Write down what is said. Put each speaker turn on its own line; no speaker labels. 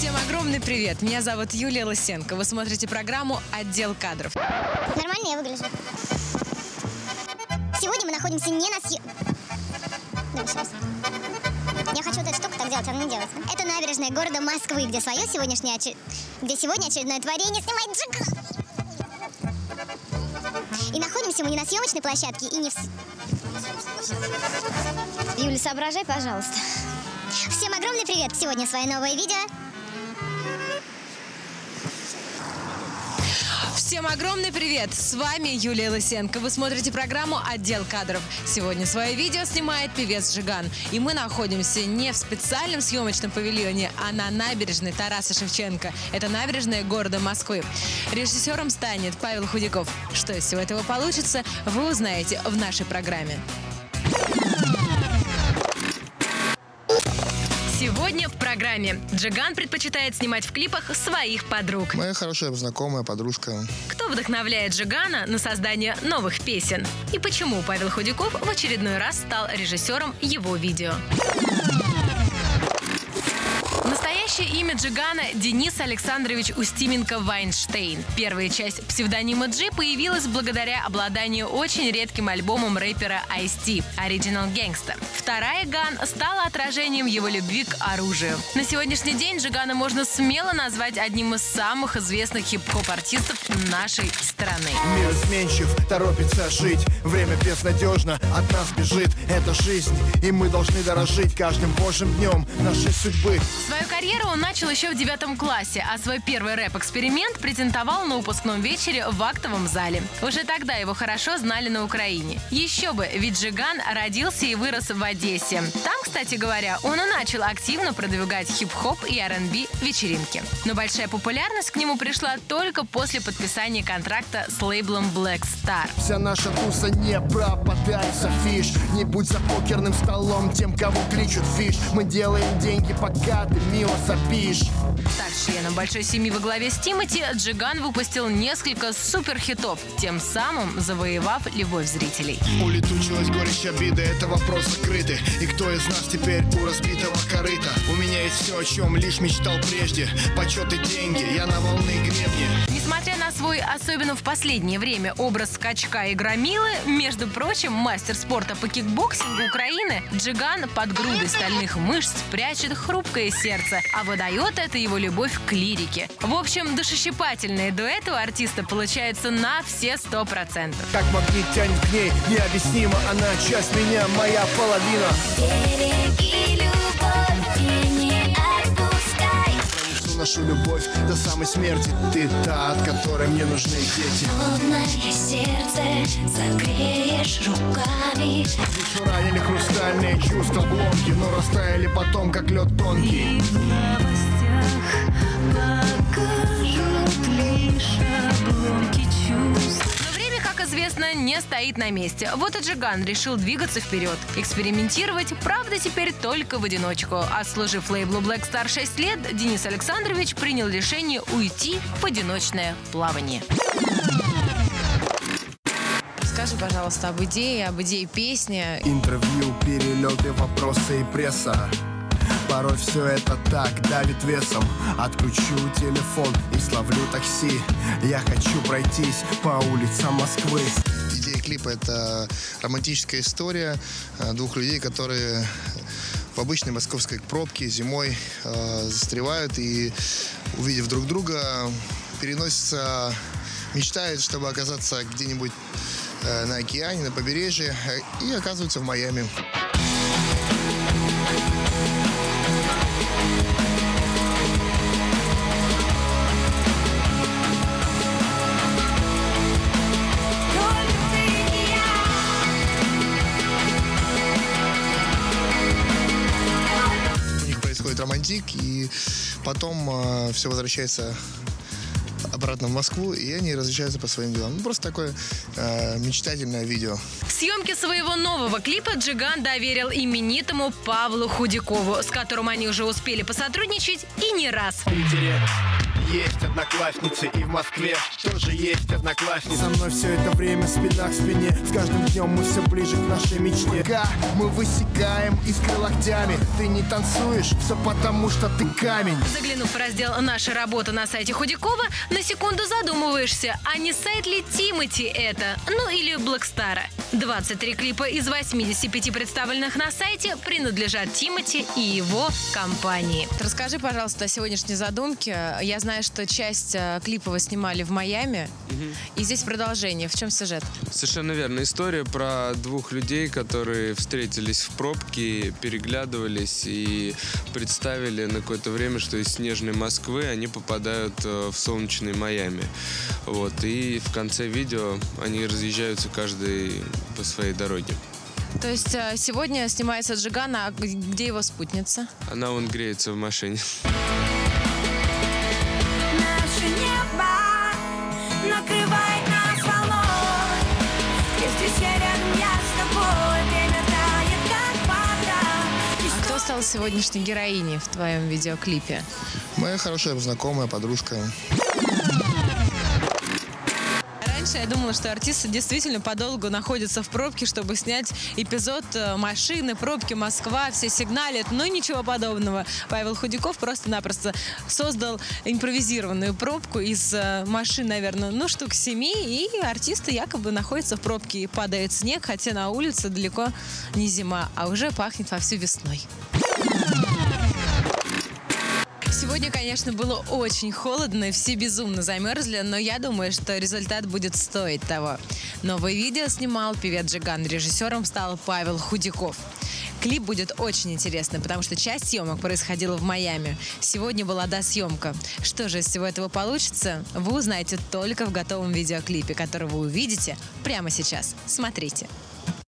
Всем огромный привет! Меня зовут Юлия Лысенко. Вы смотрите программу «Отдел кадров».
Нормально я выгляжу. Сегодня мы находимся не на Я хочу вот эту штуку так делать, она не делается. Это набережная города Москвы, где сегодня очередное творение снимает Джиган. И находимся мы не на съемочной площадке и не в... Юля, соображай, пожалуйста. Всем огромный привет! Сегодня свое новое видео.
Всем огромный привет! С вами Юлия Лысенко. Вы смотрите программу «Отдел кадров». Сегодня свое видео снимает певец Джиган. И мы находимся не в специальном съемочном павильоне, а на набережной Тараса Шевченко. Это набережная города Москвы. Режиссером станет Павел Худяков. Что из всего этого получится, вы узнаете в нашей программе. Сегодня в программе Джиган предпочитает снимать в клипах своих подруг.
Моя хорошая знакомая, подружка.
Кто вдохновляет Джигана на создание новых песен? И почему Павел Худяков в очередной раз стал режиссером его видео? Настоящее имя Джигана – Денис Александрович Устименко-Вайнштейн. Первая часть псевдонима Джи появилась благодаря обладанию очень редким альбомом рэпера Ice-T «Original Gangsta». Вторая «Ган» стала отражением его любви к оружию. На сегодняшний день Джигана можно смело назвать одним из самых известных хип-хоп-артистов нашей страны.
Мир изменчив, торопится жить. Время безнадежно от нас бежит. Это жизнь, и мы должны дорожить каждым божьим днем нашей судьбы.
Свою карьеру он начал еще в 9 классе, а свой первый рэп-эксперимент презентовал на выпускном вечере в актовом зале. Уже тогда его хорошо знали на Украине. Еще бы, ведь Джиган родился и вырос в Одессе. Там, кстати говоря, он и начал активно продвигать хип-хоп и R&B вечеринки. Но большая популярность к нему пришла только после подписания контракта с лейблом Black Star.
Вся наша туса не пропадает за фиш. Не будь за покерным столом тем, кого кличут фиш. Мы делаем деньги, пока ты мило сопишь.
Так, членом большой семьи во главе с Тимати, Джиган выпустил несколько суперхитов, тем самым завоевав любовь зрителей.
Улетучилась горечь обиды, это вопрос закрытый. И кто из нас теперь у разбитого корыта? У меня есть все, о чем лишь мечтал прежде. Почет и деньги, я на волны гребни.
Несмотря на свой, особенно в последнее время, образ скачка и громилы, между прочим, мастер спорта по кикбоксингу Украины, Джиган под грудой стальных мышц прячет хрупкое сердце, а выдает это его любовь к лирике. В общем, душещипательные дуэты у артиста получаются на все 100%.
Как магнит тянет к ней, необъяснимо, она часть меня, моя половина.
Береги любовь и не отпускай.
Пронесу нашу любовь до самой смерти. Ты та, от которой мне нужны дети.
Холодное сердце согреешь руками.
Душу ранили хрустальные чувства, блоки, но растаяли потом, как лед тонкий.
Но время, как известно, не стоит на месте. Вот и Джиган решил двигаться вперед. Экспериментировать, правда, теперь только в одиночку. Отслужив лейблу Black Star 6 лет, Денис Александрович принял решение уйти в одиночное плавание. Скажи, пожалуйста, об идее песни.
Интервью, перелеты, вопросы и пресса. Порой все это так давит весом. Отключу телефон и словлю такси. Я хочу пройтись по улицам Москвы.
Идея клипа — это романтическая история двух людей, которые в обычной московской пробке зимой застревают и, увидев друг друга, переносятся, мечтают, чтобы оказаться где-нибудь на океане, на побережье, и оказываются в Майами. У них происходит романтик, и потом все возвращается обратно в Москву, и они разъезжаются по своим делам. Ну, просто такое мечтательное видео.
Съемки своего нового клипа Джиган доверил именитому Павлу Худякову, с которым они уже успели посотрудничать и не раз.
В Питере есть одноклассницы, и в Москве тоже есть одноклассницы. Со мной все это время спина к спине, с каждым днем мы все ближе к нашей мечте. Пока мы высекаем искры локтями, ты не танцуешь, все потому что ты камень.
Заглянув в раздел «Наша работа» на сайте Худякова, на секунду задумываешься, а не сайт ли Тимати это? Ну или Блэкстара. 23 клипа из 85 представленных на сайте принадлежат Тимати и его компании. Расскажи, пожалуйста, о сегодняшней задумке. Я знаю, что часть клипа вы снимали в Майами, и здесь продолжение. В чем сюжет?
Совершенно верно. История про двух людей, которые встретились в пробке, переглядывались и представили на какое-то время, что из снежной Москвы они попадают в солнечный Майами. Вот. И в конце видео они разъезжаются каждый по своей дороге.
То есть сегодня снимается Джиган, а где его спутница?
Она вон греется в машине.
Наше небо накрывает нас волной. Если все рядом, я с тобой. Время тает, как вода.
А кто стал сегодняшней героиней в твоем видеоклипе?
Моя хорошая знакомая, подружка.
Раньше я думала, что артисты действительно подолгу находятся в пробке, чтобы снять эпизод машины, пробки, Москва, все сигналят, но ничего подобного. Павел Худяков просто-напросто создал импровизированную пробку из машин, наверное, штук 7, и артисты якобы находятся в пробке, и падает снег, хотя на улице далеко не зима, а уже пахнет вовсю весной. Сегодня, конечно, было очень холодно, и все безумно замерзли, но я думаю, что результат будет стоить того. Новое видео снимал певец Джиган, режиссером стал Павел Худяков. Клип будет очень интересный, потому что часть съемок происходила в Майами. Сегодня была досъемка. Что же из всего этого получится, вы узнаете только в готовом видеоклипе, который вы увидите прямо сейчас. Смотрите.